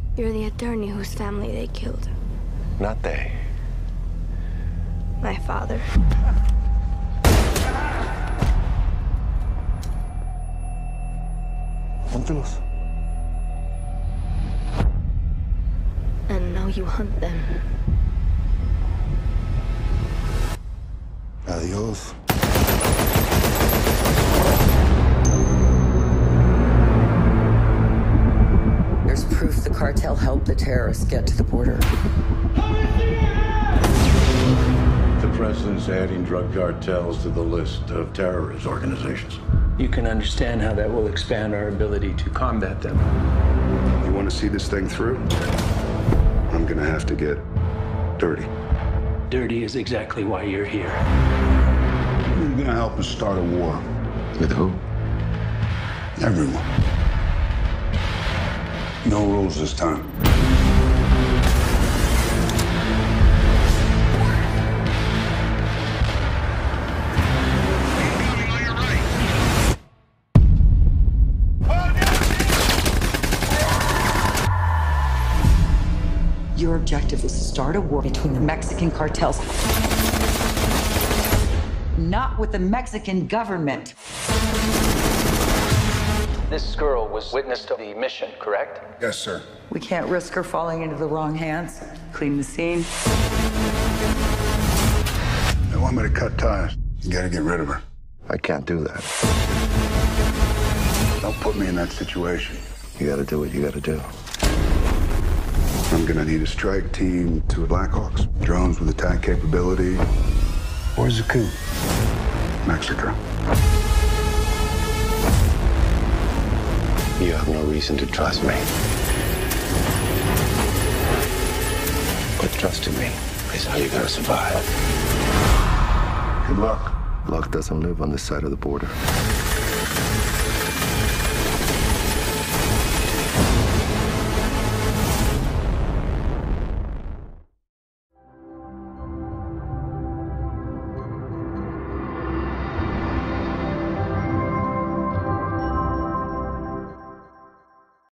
You're the attorney whose family they killed. Not they. My father. Póntelos. And now you hunt them. Adios. There's proof the cartel helped the terrorists get to the border. The president's adding drug cartels to the list of terrorist organizations. You can understand how that will expand our ability to combat them. You want to see this thing through? I'm gonna have to get dirty. Dirty is exactly why you're here. You're gonna help us start a war. With who? Everyone. No rules this time. Your objective is to start a war between the Mexican cartels, not with the Mexican government. This girl was witness to the mission, correct? Yes, sir. We can't risk her falling into the wrong hands. Clean the scene. They want me to cut ties. You gotta get rid of her. I can't do that. Don't put me in that situation. You gotta do what you gotta do. I'm gonna need a strike team, 2 Blackhawks, drones with attack capability. Where's the coup? Mexico. You have no reason to trust me. But trusting me is how you're gonna survive. Good luck. Luck doesn't live on this side of the border.